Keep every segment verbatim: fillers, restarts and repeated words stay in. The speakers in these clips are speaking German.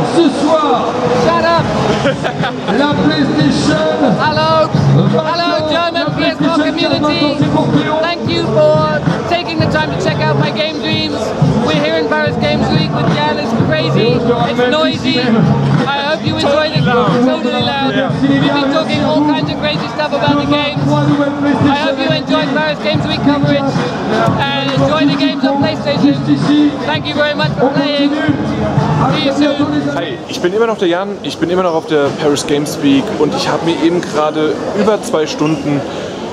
ce soir, Shut up! la PlayStation. Hello, hello German P S four community. Thank you for taking the time to check out my Game Dreams. We're here in Paris Games Week with Jan. It's crazy, it's noisy. I hope you enjoy it. Totally loud. We've been talking all kinds of crazy stuff about the games. I hope you enjoyed Paris Games Week coverage and enjoy the games on PlayStation. Thank you very much for playing. See you soon. Hi, ich bin immer noch der Jan, ich bin immer noch auf der Paris Games Week und ich habe mir eben gerade über zwei Stunden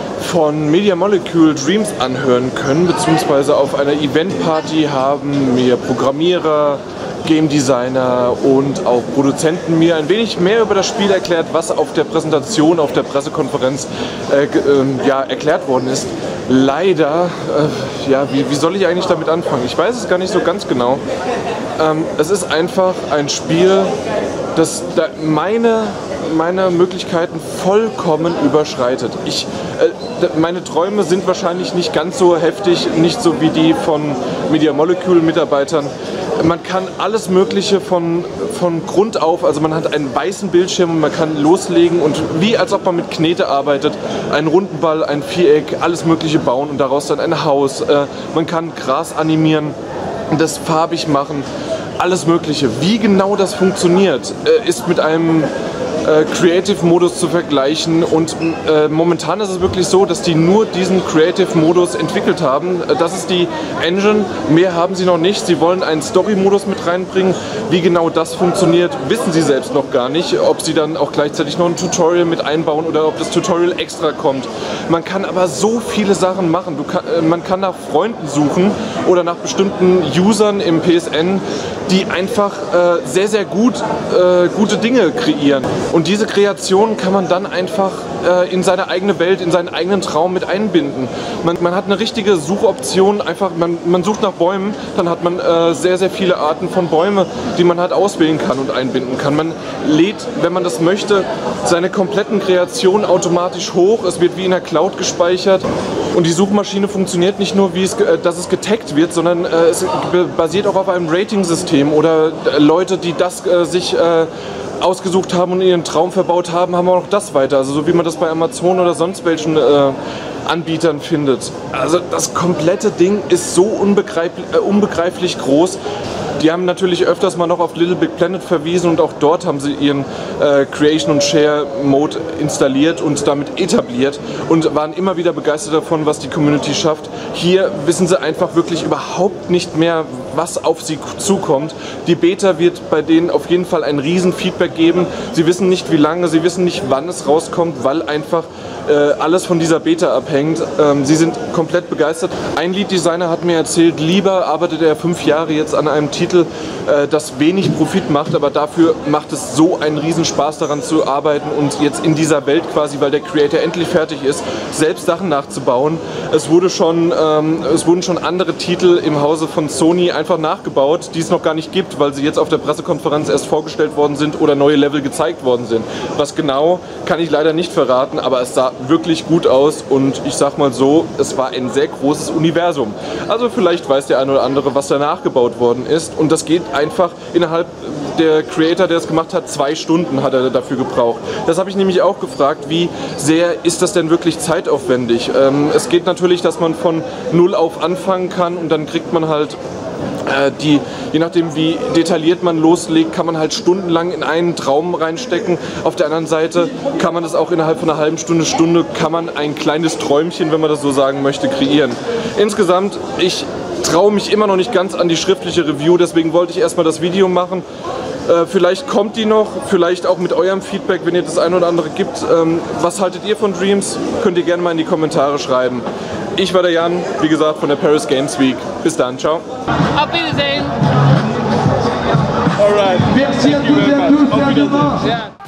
von Media Molecule Dreams anhören können, beziehungsweise auf einer Eventparty haben mir Programmierer, Game Designer und auch Produzenten mir ein wenig mehr über das Spiel erklärt, was auf der Präsentation, auf der Pressekonferenz äh, äh, ja, erklärt worden ist. Leider, äh, ja, wie, wie soll ich eigentlich damit anfangen? Ich weiß es gar nicht so ganz genau. Ähm, es ist einfach ein Spiel, das da meine, meine Möglichkeiten vollkommen überschreitet. Ich, äh, meine Träume sind wahrscheinlich nicht ganz so heftig, nicht so wie die von Media Molecule Mitarbeitern. Man kann alles Mögliche von, von Grund auf, also man hat einen weißen Bildschirm und man kann loslegen und wie als ob man mit Knete arbeitet, einen runden Ball, ein Viereck, alles Mögliche bauen und daraus dann ein Haus. Äh, man kann Gras animieren, das farbig machen, alles Mögliche. Wie genau das funktioniert, äh, ist mit einem äh, Creative-Modus zu vergleichen und äh, momentan ist es wirklich so, dass die nur diesen Creative-Modus entwickelt haben. Das ist die Engine, mehr haben sie noch nicht. Sie wollen einen Story-Modus mit reinbringen. Wie genau das funktioniert, wissen sie selbst noch gar nicht. Ob sie dann auch gleichzeitig noch ein Tutorial mit einbauen oder ob das Tutorial extra kommt. Man kann aber so viele Sachen machen. Du kann, äh, man kann nach Freunden suchen oder nach bestimmten Usern im P S N, die einfach äh, sehr, sehr gut äh, gute Dinge kreieren. Und diese Kreation kann man dann einfach äh, in seine eigene Welt, in seinen eigenen Traum mit einbinden. Man, man hat eine richtige Suchoption, einfach man, man sucht nach Bäumen, dann hat man äh, sehr, sehr viele Arten von Bäumen, die man halt auswählen kann und einbinden kann. Man lädt, wenn man das möchte, seine kompletten Kreationen automatisch hoch. Es wird wie in der Cloud gespeichert. Und die Suchmaschine funktioniert nicht nur, wie es, dass es getaggt wird, sondern äh, es basiert auch auf einem Rating-System oder äh, Leute, die das äh, sich äh, ausgesucht haben und ihren Traum verbaut haben, haben auch noch das weiter. Also so wie man das bei Amazon oder sonst welchen äh, Anbietern findet. Also das komplette Ding ist so unbegreiflich, äh, unbegreiflich groß. Die haben natürlich öfters mal noch auf Little Big Planet verwiesen und auch dort haben sie ihren äh, Creation und Share Mode installiert und damit etabliert und waren immer wieder begeistert davon, was die Community schafft. Hier wissen sie einfach wirklich überhaupt nicht mehr, was auf sie zukommt. Die Beta wird bei denen auf jeden Fall ein riesen Feedback geben. Sie wissen nicht wie lange, sie wissen nicht wann es rauskommt, weil einfach äh, alles von dieser Beta abhängt. Ähm, sie sind komplett begeistert. Ein Lead-Designer hat mir erzählt, lieber arbeitet er fünf Jahre jetzt an einem Titel, äh, das wenig Profit macht, aber dafür macht es so einen riesen Spaß daran zu arbeiten und jetzt in dieser Welt quasi, weil der Creator endlich fertig ist, selbst Sachen nachzubauen. Es wurde schon, ähm, es wurden schon andere Titel im Hause von Sony einfach nachgebaut, die es noch gar nicht gibt, weil sie jetzt auf der Pressekonferenz erst vorgestellt worden sind oder neue Level gezeigt worden sind. Was genau, kann ich leider nicht verraten, aber es sah wirklich gut aus und ich sag mal so, es war ein sehr großes Universum. Also vielleicht weiß der eine oder andere, was da nachgebaut worden ist und das geht einfach innerhalb, der Creator, der es gemacht hat, zwei Stunden hat er dafür gebraucht. Das habe ich nämlich auch gefragt, wie sehr ist das denn wirklich zeitaufwendig? Ähm, es geht natürlich, dass man von null auf anfangen kann und dann kriegt man halt die, je nachdem wie detailliert man loslegt, kann man halt stundenlang in einen Traum reinstecken. Auf der anderen Seite kann man das auch innerhalb von einer halben Stunde, Stunde kann man ein kleines Träumchen, wenn man das so sagen möchte, kreieren. Insgesamt, ich traue mich immer noch nicht ganz an die schriftliche Review, deswegen wollte ich erstmal das Video machen. Äh, vielleicht kommt die noch, vielleicht auch mit eurem Feedback, wenn ihr das eine oder andere gibt. Ähm, was haltet ihr von Dreams? Könnt ihr gerne mal in die Kommentare schreiben. Ich war der Jan, wie gesagt, von der Paris Games Week. Bis dann, ciao. Auf Wiedersehen. Alright. Merci à toutes et à tous et à demain. Yeah.